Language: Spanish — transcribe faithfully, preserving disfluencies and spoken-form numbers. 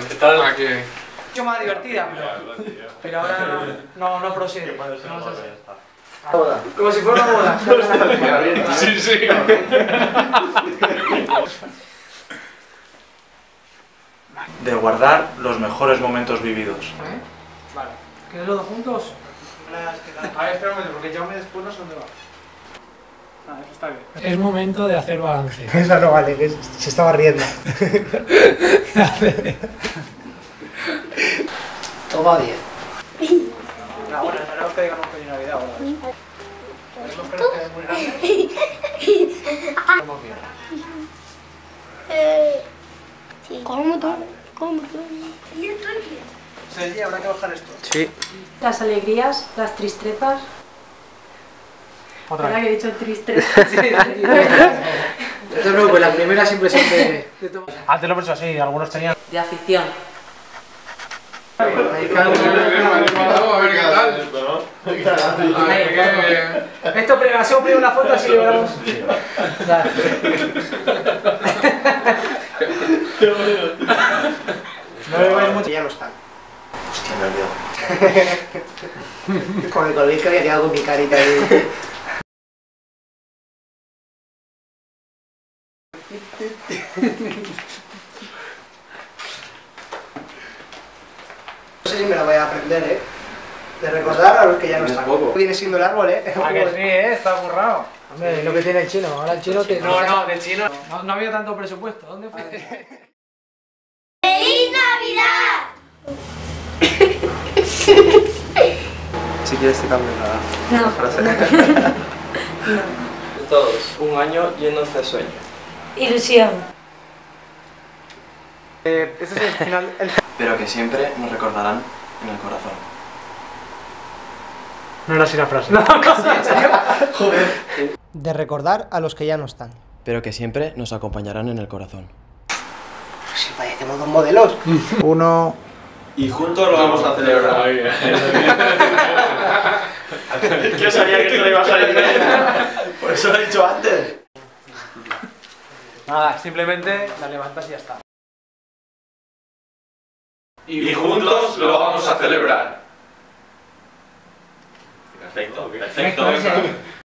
¿Qué tal? Ah, que... Mucho más divertida, pero, pero ahora no, no, no procede. No es así. Como si fuera una boda. Sí, sí. De guardar los mejores momentos vividos. ¿Eh? Vale. ¿Quieres los dos juntos? A ver, espera un momento, porque Jaume después no sé dónde va. Ah, eso está bien. Es momento de hacer balance. Esa no vale, que se estaba riendo. Toma diez. Ah, bueno, esperemos que digamos feliz Navidad ahora. Esperemos que nos quede muy grande. Estamos bien. ¿Cómo tú? ¿Cómo tú? Sergi, habrá que bajar esto. Sí. Las alegrías, las tristezas. Otra ¿Verdad vez. que he dicho tristezas? No te preocupes, la primera siempre son de... Antes lo he hecho así, algunos tenían... De afición. A ver qué tal. A ver qué... Esto primero, hacemos primero la foto así lo veremos. No me veis mucho. Ya no están. Hostia, me he olvidado. Con el colegio había quedado con mi carita ahí. No sé si me lo voy a aprender, ¿eh? De recordar a los que ya no están. Viene siendo el árbol, ¿eh? Ah, que sí, ¿eh? Está burrado. Hombre, es lo que tiene el chino. Ahora el chino te... No, no, de chino. No, no había tanto presupuesto. ¿Dónde fue? ¡Feliz Navidad! Si quieres te cambio la, No. la frase. De todos, un año llenos de sueño. Ilusión. Eh, ese es el final. El... Pero que siempre nos recordarán en el corazón. No era así la frase. Joder. De recordar a los que ya no están. Pero que siempre nos acompañarán en el corazón. Si parecemos dos modelos. Uno... Y juntos lo vamos a celebrar. Yo sabía que esto le iba a salir bien. Por eso lo he dicho antes. Nada, simplemente la levantas y ya está. Y juntos lo vamos a celebrar. Perfecto, Perfecto, perfecto. ese.